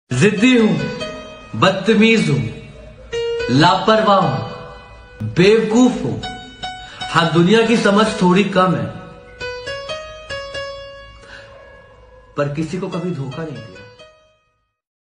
जिद्दी हूं, बदतमीज हूं, लापरवाह हूं, बेवकूफ हूं। हाँ, दुनिया की समझ थोड़ी कम है, पर किसी को कभी धोखा नहीं दिया।